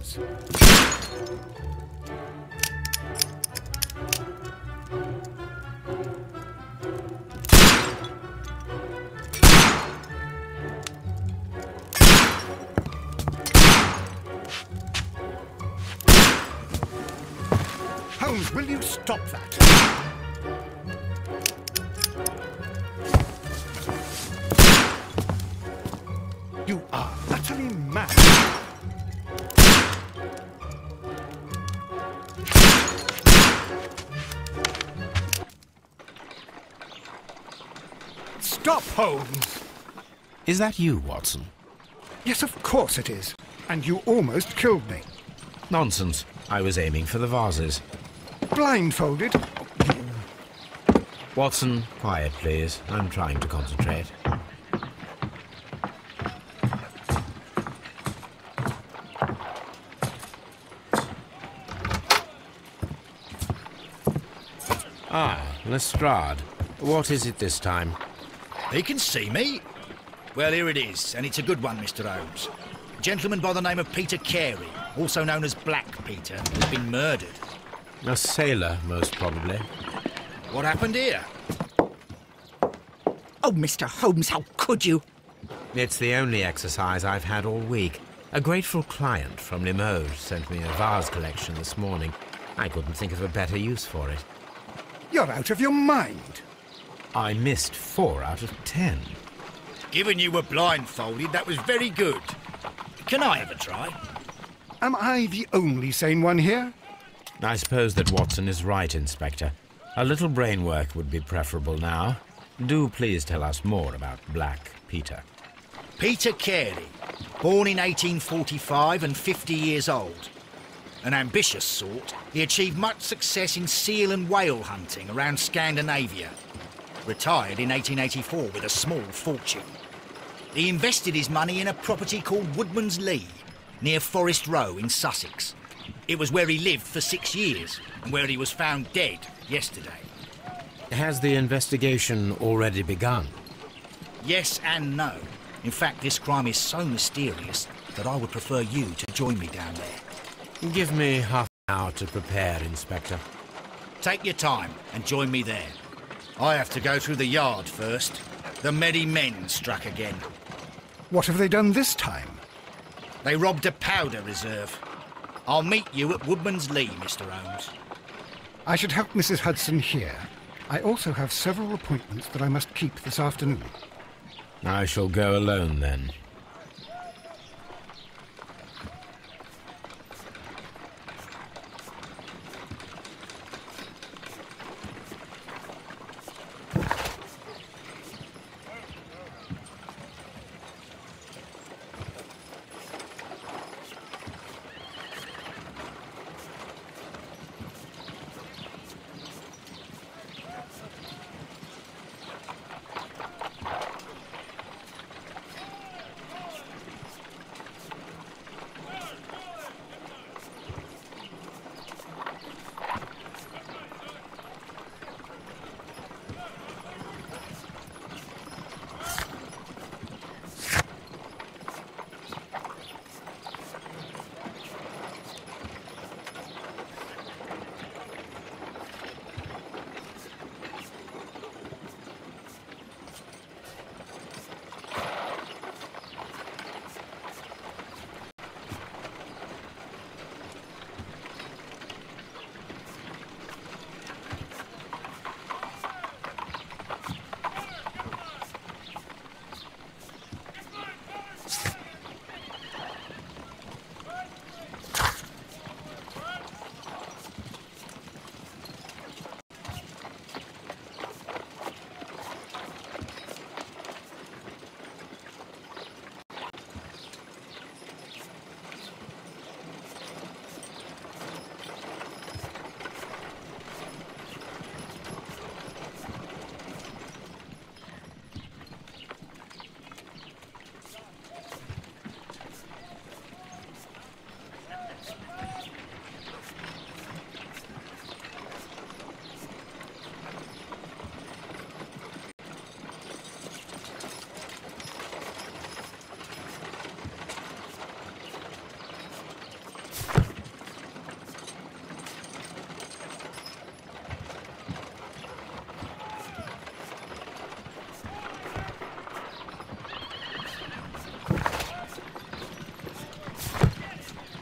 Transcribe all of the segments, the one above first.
vases. Holmes, will you stop that? You are utterly mad. Stop, Holmes! Is that you, Watson? Yes, of course it is. And you almost killed me. Nonsense. I was aiming for the vases. Blindfolded? Watson, quiet, please. I'm trying to concentrate. Ah, Lestrade. What is it this time? He can see me. Well, here it is, and it's a good one, Mr. Holmes. A gentleman by the name of Peter Carey, also known as Black Peter, has been murdered. A sailor, most probably. What happened here? Oh, Mr. Holmes, how could you? It's the only exercise I've had all week. A grateful client from Limoges sent me a vase collection this morning. I couldn't think of a better use for it. You're out of your mind. I missed 4 out of 10. Given you were blindfolded, that was very good. Can I have a try? Am I the only sane one here? I suppose that Watson is right, Inspector. A little brain work would be preferable now. Do please tell us more about Black Peter. Peter Carey, born in 1845 and 50 years old. An ambitious sort, he achieved much success in seal and whale hunting around Scandinavia. Retired in 1884 with a small fortune. He invested his money in a property called Woodman's Lee, near Forest Row in Sussex. It was where he lived for 6 years, and where he was found dead yesterday. Has the investigation already begun? Yes and no. In fact, this crime is so mysterious that I would prefer you to join me down there. Give me half an hour to prepare, Inspector. Take your time and join me there. I have to go through the yard first. The merry men struck again. What have they done this time? They robbed a powder reserve. I'll meet you at Woodman's Lee, Mr. Holmes. I should help Mrs. Hudson here. I also have several appointments that I must keep this afternoon. I shall go alone, then.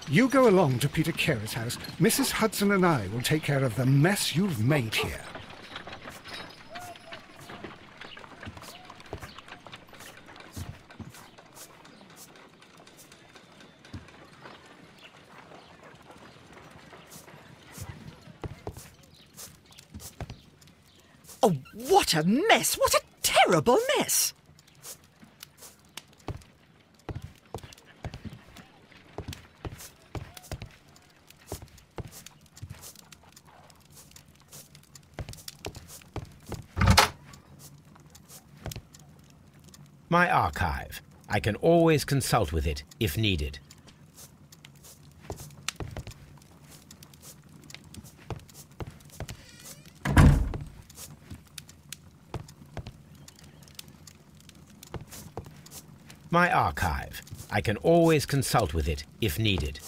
You go along to Peter Carey's house. Mrs. Hudson and I will take care of the mess you've made here. Oh, what a mess! What a terrible mess! My archive. I can always consult with it if needed. My archive. I can always consult with it if needed.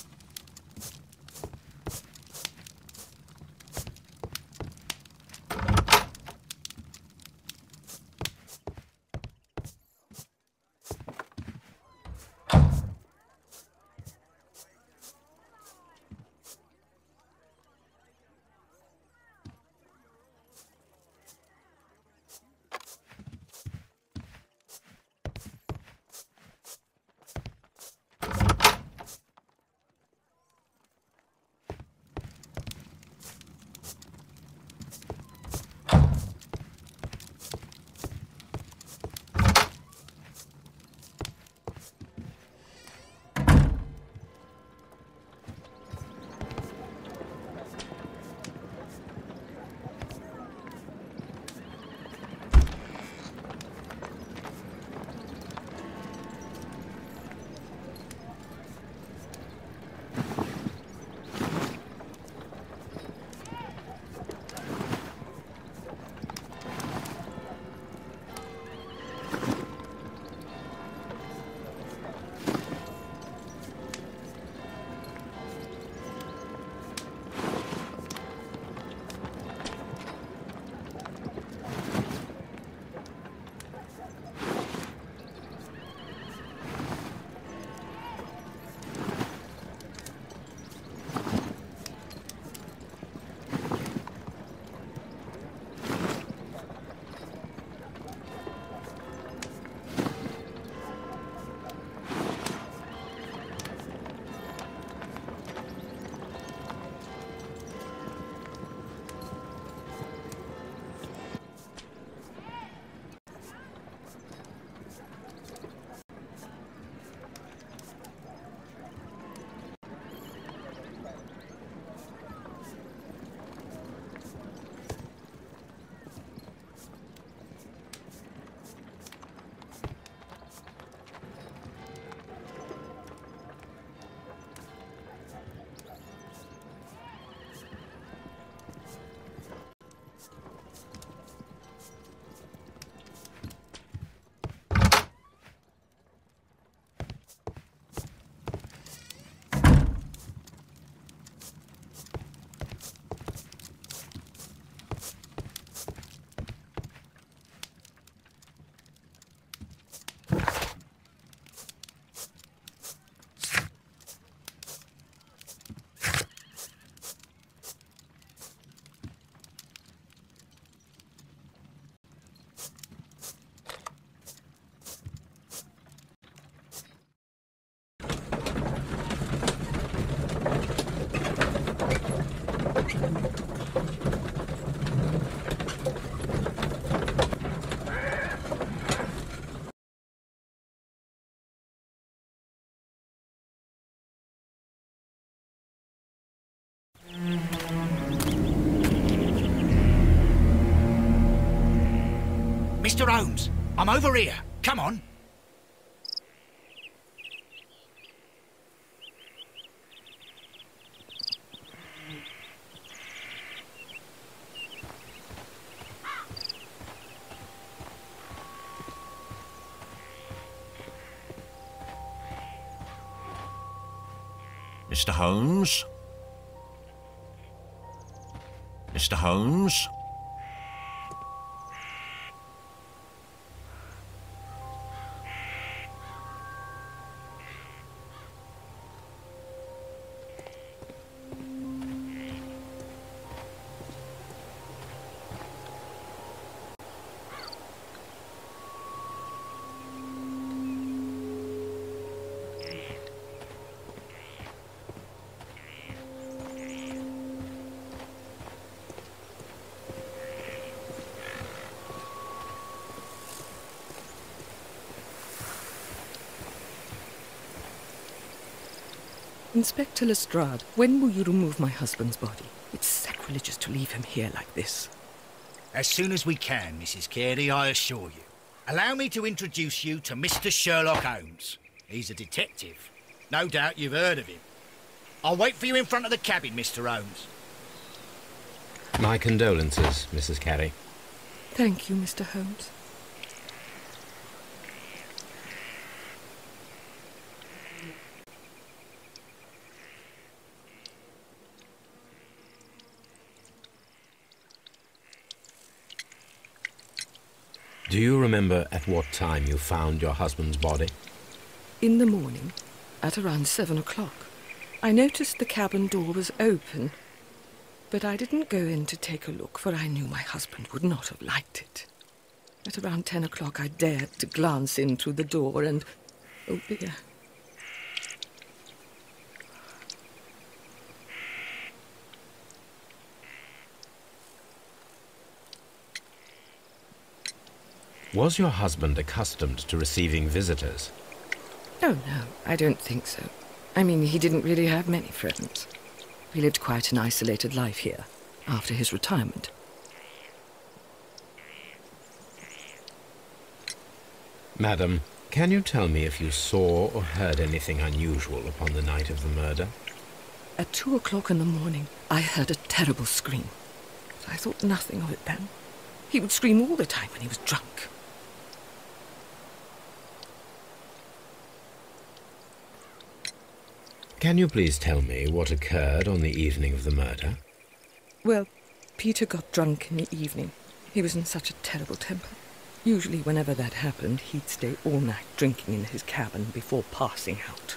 Mr. Holmes, I'm over here. Come on. Mr. Holmes? Mr. Holmes? Inspector Lestrade, when will you remove my husband's body? It's sacrilegious to leave him here like this. As soon as we can, Mrs. Carey, I assure you. Allow me to introduce you to Mr. Sherlock Holmes. He's a detective. No doubt you've heard of him. I'll wait for you in front of the cabin, Mr. Holmes. My condolences, Mrs. Carey. Thank you, Mr. Holmes. Do you remember at what time you found your husband's body? In the morning, at around 7 o'clock. I noticed the cabin door was open, but I didn't go in to take a look, for I knew my husband would not have liked it. At around 10 o'clock, I dared to glance in through the door and... oh dear. Was your husband accustomed to receiving visitors? Oh, no, I don't think so. I mean, he didn't really have many friends. He lived quite an isolated life here, after his retirement. Madam, can you tell me if you saw or heard anything unusual upon the night of the murder? At 2 o'clock in the morning, I heard a terrible scream. But I thought nothing of it then. He would scream all the time when he was drunk. Can you please tell me what occurred on the evening of the murder? Well, Peter got drunk in the evening. He was in such a terrible temper. Usually whenever that happened, he'd stay all night drinking in his cabin before passing out.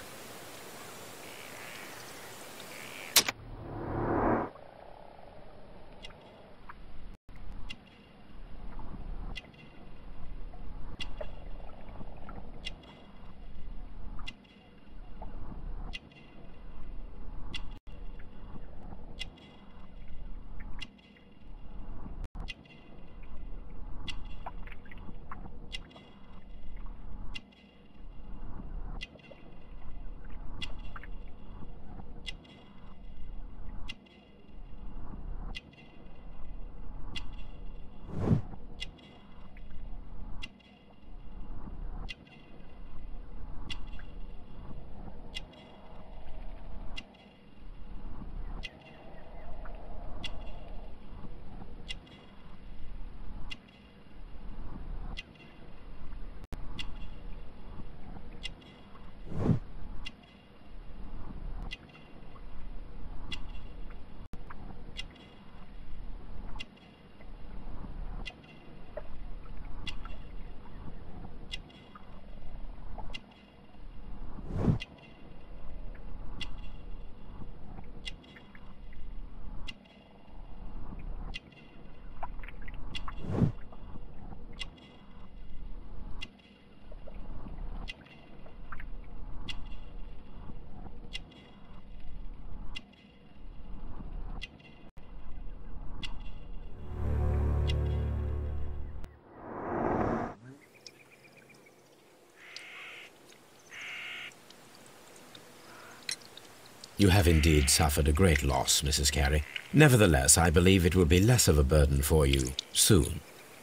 You have indeed suffered a great loss, Mrs. Carey. Nevertheless, I believe it will be less of a burden for you soon.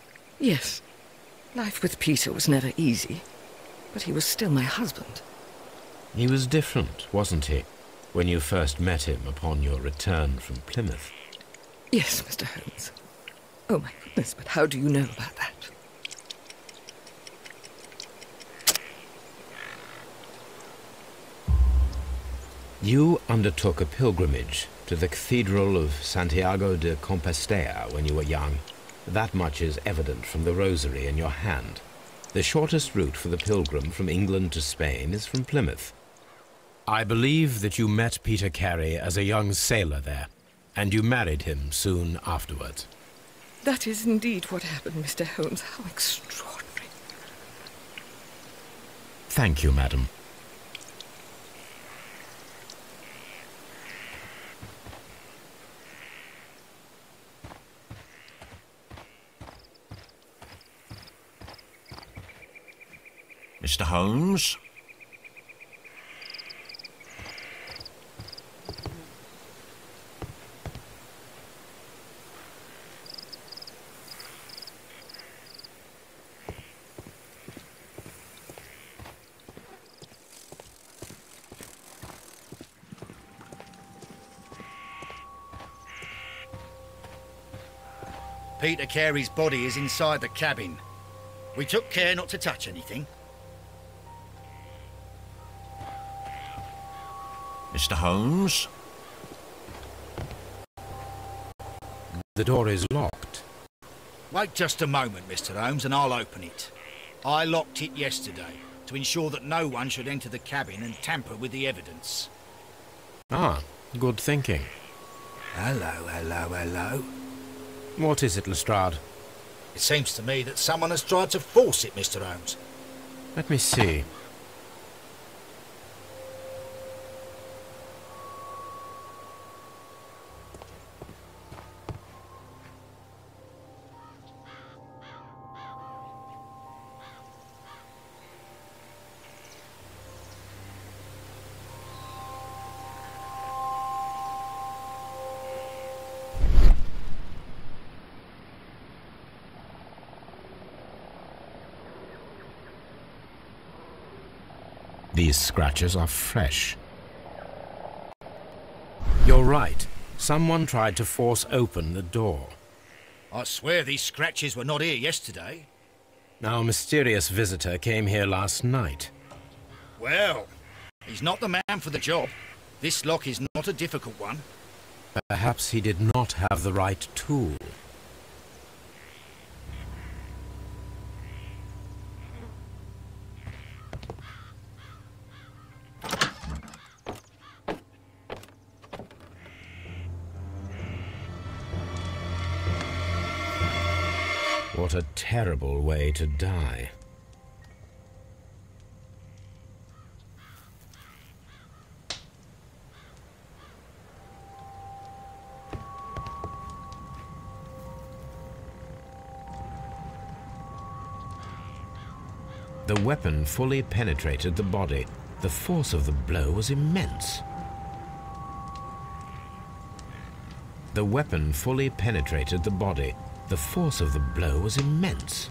Yes. Life with Peter was never easy, but he was still my husband. He was different, wasn't he, when you first met him upon your return from Plymouth? Yes, Mr. Holmes. Oh, my goodness, but how do you know about that? You undertook a pilgrimage to the Cathedral of Santiago de Compostela when you were young. That much is evident from the rosary in your hand. The shortest route for the pilgrim from England to Spain is from Plymouth. I believe that you met Peter Carey as a young sailor there, and you married him soon afterwards. That is indeed what happened, Mr. Holmes. How extraordinary. Thank you, madam. Mr. Holmes? Peter Carey's body is inside the cabin. We took care not to touch anything. Mr. Holmes? The door is locked. Wait just a moment, Mr. Holmes, and I'll open it. I locked it yesterday to ensure that no one should enter the cabin and tamper with the evidence. Ah, good thinking. Hello, hello, hello. What is it, Lestrade? It seems to me that someone has tried to force it, Mr. Holmes. Let me see. These scratches are fresh. You're right. Someone tried to force open the door. I swear these scratches were not here yesterday. Our mysterious visitor came here last night. Well, he's not the man for the job. This lock is not a difficult one. Perhaps he did not have the right tool. What a terrible way to die. The weapon fully penetrated the body. The force of the blow was immense. The weapon fully penetrated the body. The force of the blow was immense.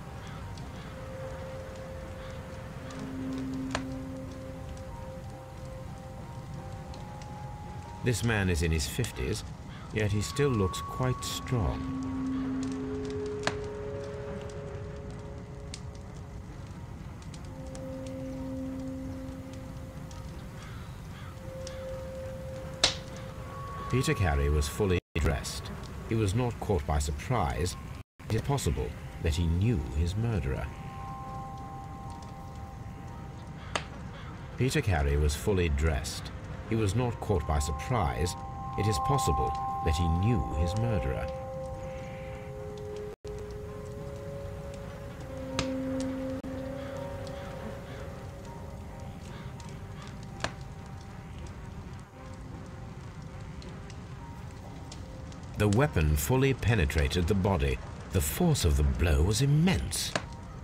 This man is in his 50s, yet he still looks quite strong. Peter Carey was fully dressed. He was not caught by surprise. It is possible that he knew his murderer. Peter Carey was fully dressed. He was not caught by surprise. It is possible that he knew his murderer. The weapon fully penetrated the body. The force of the blow was immense.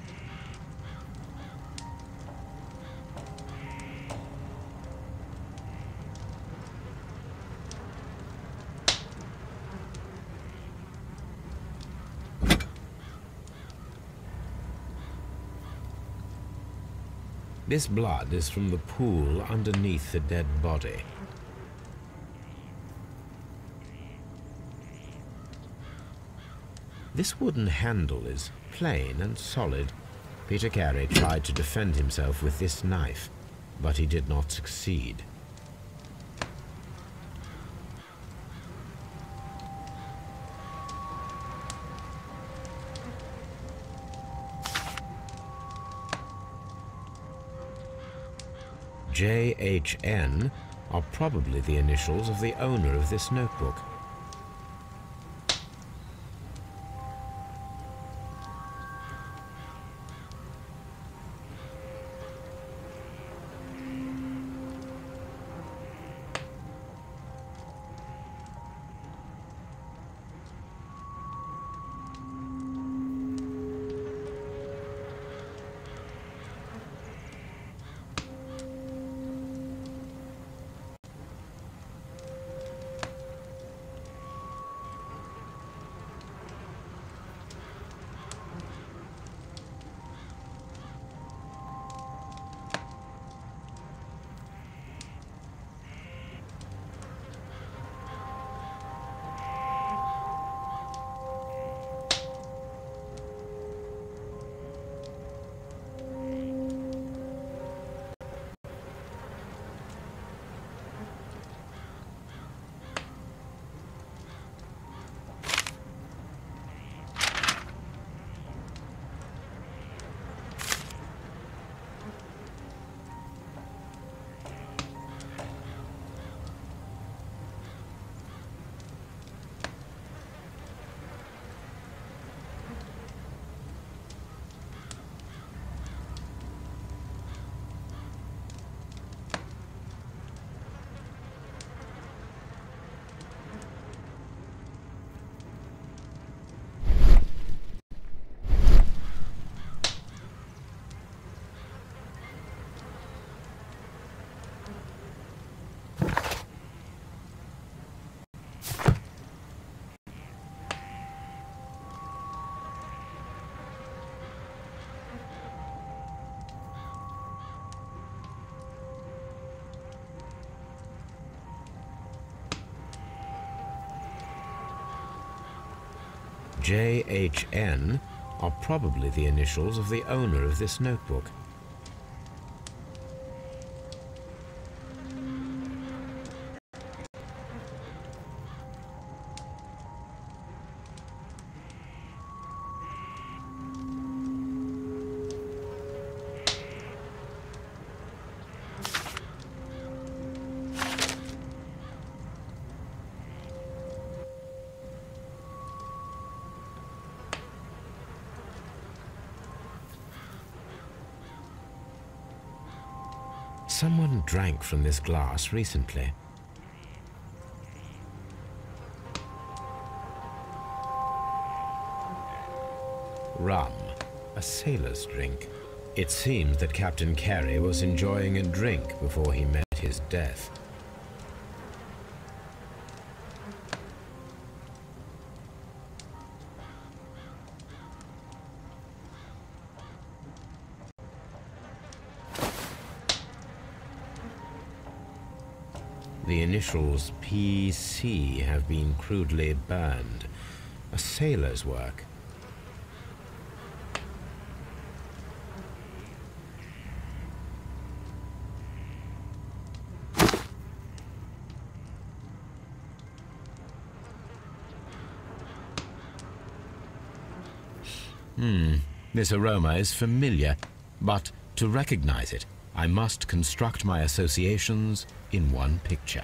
This blood is from the pool underneath the dead body. This wooden handle is plain and solid. Peter Carey tried to defend himself with this knife, but he did not succeed. JHN are probably the initials of the owner of this notebook. JHN are probably the initials of the owner of this notebook. Someone drank from this glass recently. Rum, a sailor's drink. It seemed that Captain Carey was enjoying a drink before he met his death. The initials PC have been crudely burned. A sailor's work. This aroma is familiar, but to recognize it, I must construct my associations in one picture.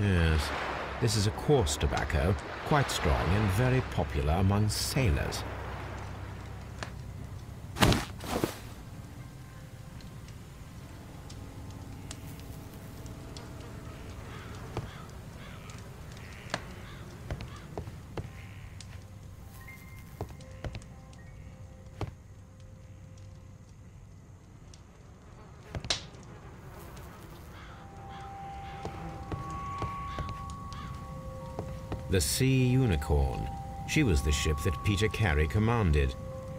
Yes, this is a coarse tobacco, quite strong and very popular among sailors. The Sea Unicorn. She was the ship that Peter Carey commanded.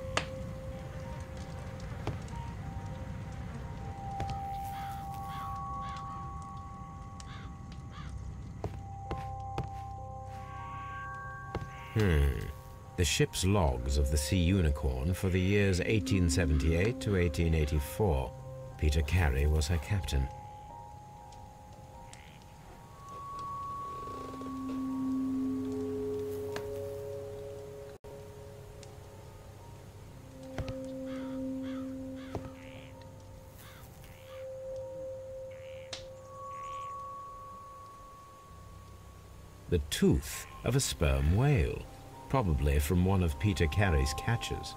The ship's logs of the Sea Unicorn for the years 1878 to 1884. Peter Carey was her captain. The tooth of a sperm whale, probably from one of Peter Carey's catches.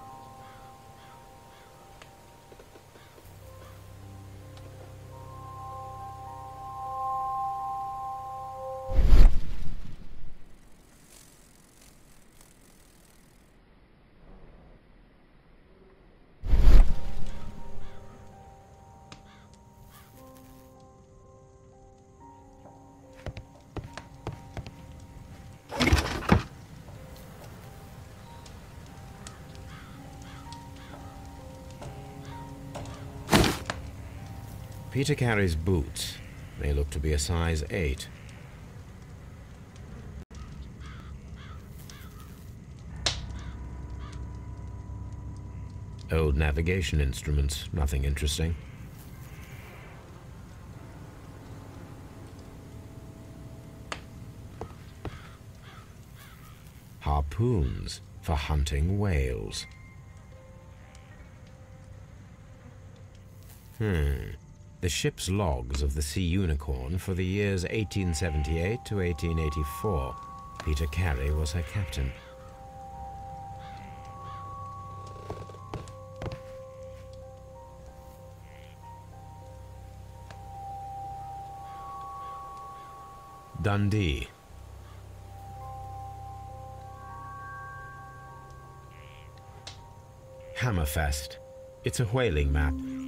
Peter Carey's boots. They look to be a size 8. Old navigation instruments, nothing interesting. Harpoons for hunting whales. The ship's logs of the Sea Unicorn for the years 1878 to 1884. Peter Carey was her captain. Dundee. Hammerfest. It's a whaling map,